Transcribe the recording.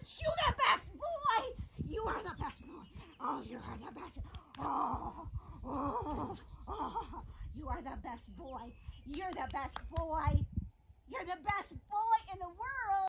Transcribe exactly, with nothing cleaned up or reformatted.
Aren't you the best boy? You are the best boy. Oh, you are the best. Oh, oh, oh. You are the best boy. You're the best boy. You're the best boy in the world.